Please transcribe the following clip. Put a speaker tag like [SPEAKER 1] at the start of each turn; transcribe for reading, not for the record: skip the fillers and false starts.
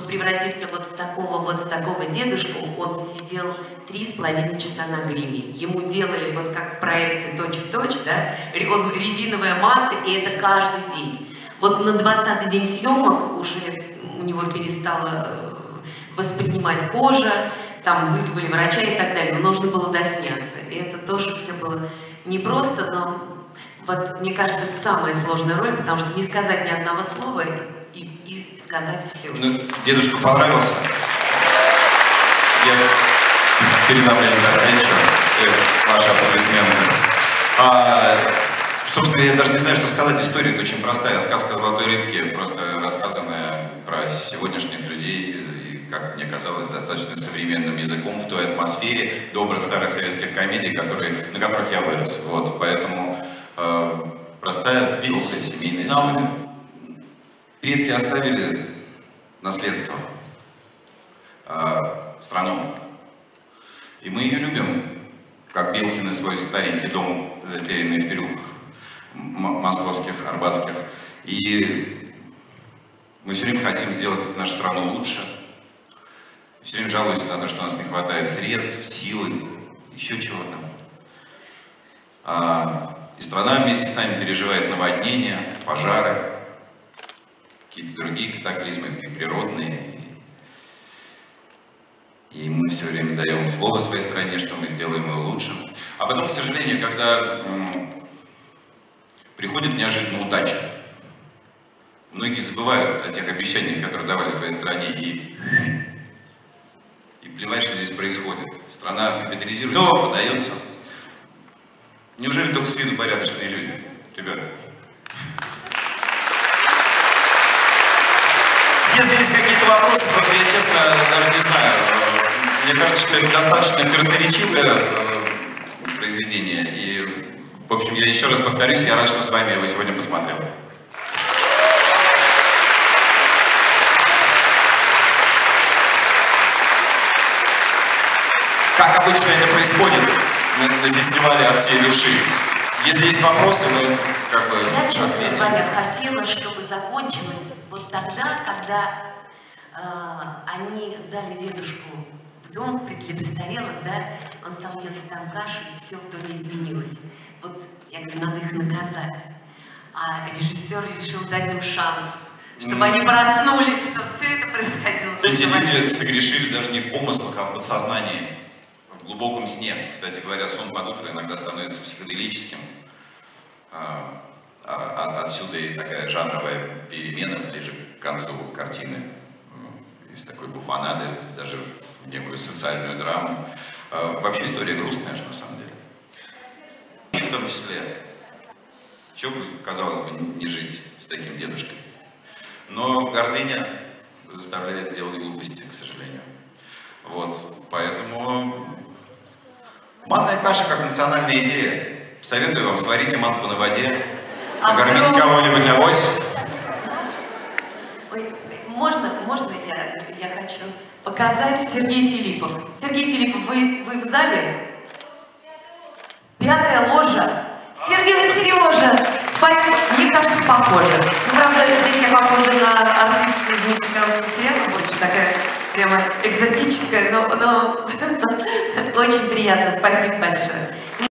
[SPEAKER 1] превратиться вот в такого дедушку, он сидел 3,5 часа на гриме. Ему делали, вот как в проекте «Точь-в-точь», да, резиновая маска, и это каждый день. Вот на 20-й день съемок уже у него перестала воспринимать кожа, там вызвали врача и так далее, но нужно было досняться. И это тоже все было непросто, но вот мне кажется, это самая сложная роль, потому что не сказать ни одного слова и сказать все.
[SPEAKER 2] Ну, дедушка понравился? Я передам Леониду ваши аплодисменты. Собственно, я даже не знаю, что сказать. История очень простая. Сказка о золотой рыбке, просто рассказанная про сегодняшних людей, и, как мне казалось, достаточно современным языком, в той атмосфере добрых старых советских комедий, на которых я вырос. Вот, поэтому простая, добрая, семейная история. Предки оставили наследство, страну, и мы ее любим, как Белкины свой старенький дом, затерянный в переулках московских, арбатских. И мы все время хотим сделать нашу страну лучше. Все время жалуемся на то, что у нас не хватает средств, силы, еще чего-то. И страна вместе с нами переживает наводнения, пожары, какие-то другие катаклизмы, и природные. И мы все время даем слово своей стране, что мы сделаем ее лучше. А потом, к сожалению, когда приходит неожиданно удача, многие забывают о тех обещаниях, которые давали своей стране, и плевать, что здесь происходит. Страна капитализируется, подается. Неужели только с виду порядочные люди, ребята? Если есть какие-то вопросы, просто я честно даже не знаю. Мне кажется, что это достаточно красноречивое произведение. И, в общем, я еще раз повторюсь, я рад, что с вами его сегодня посмотрел. Как обычно это происходит на фестивале «От всей души». Если есть вопросы, мы как бы
[SPEAKER 1] я, честно
[SPEAKER 2] ответим.
[SPEAKER 1] говоря, хотела, чтобы закончилось вот тогда, когда они сдали дедушку в дом для престарелых, да, он стал делать там кашу, и все в доме изменилось. Вот, я говорю, надо их наказать. А режиссер решил дать им шанс, чтобы они проснулись, что все это происходило.
[SPEAKER 2] Эти люди согрешили даже не в помыслах, а в подсознании, в глубоком сне. Кстати говоря, сон под утро иногда становится психоделическим. Отсюда и такая жанровая перемена ближе к концу картины. Из такой буфонады даже в некую социальную драму. Вообще история грустная же, на самом деле. И в том числе, чего бы, казалось бы, не жить с таким дедушкой. Но гордыня заставляет делать глупости, к сожалению. Вот, поэтому манная каша как национальная идея. Советую вам, сварите манку на воде, накормите кого-нибудь авось.
[SPEAKER 1] Ой, можно я хочу показать Сергея Филиппов. Сергей Филиппов, вы в зале? Пятая ложа. Сергей Сережа, спасибо. Мне кажется, похоже. Ну, правда, здесь я похожа на артистку из мексиканского сериала, больше такая прямо экзотическая, но очень приятно. Спасибо большое.